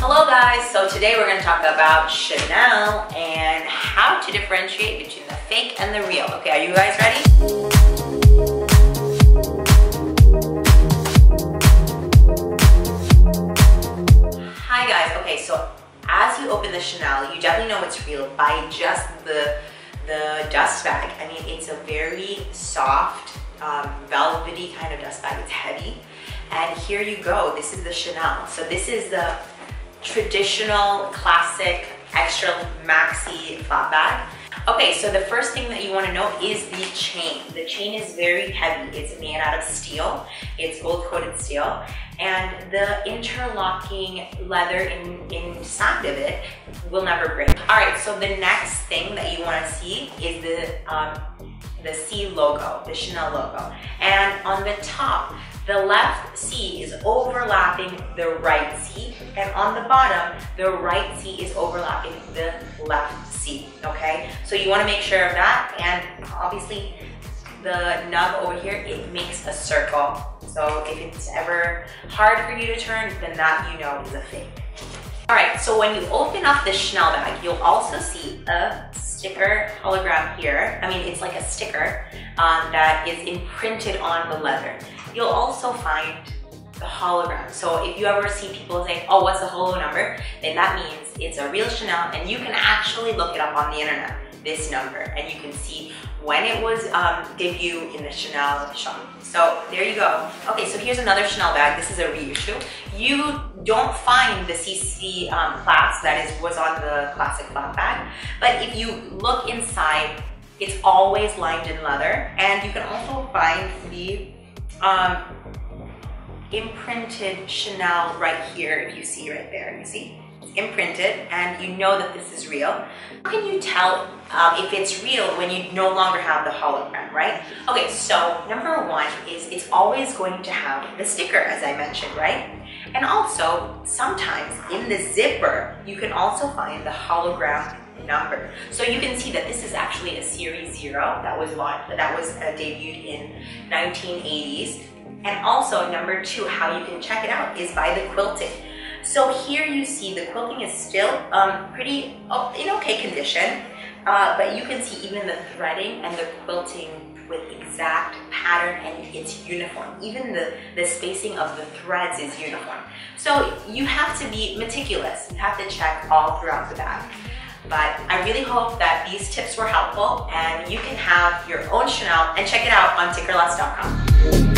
Hello guys, so today we're going to talk about Chanel and how to differentiate between the fake and the real. Okay, are you guys ready? Hi guys, okay, so as you open the Chanel, you definitely know it's real by just the dust bag. I mean, it's a very soft, velvety kind of dust bag. It's heavy. And here you go, this is the Chanel. So this is the traditional, classic, extra maxi flat bag. Okay, so the first thing that you want to know is the chain. The chain is very heavy. It's made out of steel. It's gold-coated steel. And the interlocking leather inside of it will never break. All right, so the next thing that you want to see is the C logo, the Chanel logo. And on the top, the left C is overlapping the right C, and on the bottom, the right C is overlapping the left C, okay? So you wanna make sure of that, and obviously the nub over here, it makes a circle. So if it's ever hard for you to turn, then that you know is a fake. All right, so when you open up the Chanel bag, you'll also see a sticker hologram here. I mean, it's like a sticker that is imprinted on the leather. You'll also find the hologram. So if you ever see people saying, oh, what's the holo number? Then that means it's a real Chanel, and you can actually look it up on the internet, this number, and you can see when it was debuted in the Chanel shop. So there you go. Okay, so here's another Chanel bag. This is a reissue. You don't find the CC clasp that was on the classic flat bag, but if you look inside, it's always lined in leather, and you can also find the imprinted Chanel right here. If you see right there, you see? It's imprinted, and you know that this is real. How can you tell if it's real when you no longer have the hologram, right? Okay, so number one is it's always going to have the sticker, as I mentioned, right? And also, sometimes in the zipper, you can also find the hologram number. So you can see that this is actually a Series 0 that was debuted in 1980s. And also number two, how you can check it out is by the quilting. So here you see the quilting is still pretty in okay condition, but you can see even the threading and the quilting with exact pattern, and it's uniform. Even the spacing of the threads is uniform. So you have to be meticulous. You have to check all throughout the bag. But I really hope that these tips were helpful, and you can have your own Chanel and check it out on tinkerlust.com.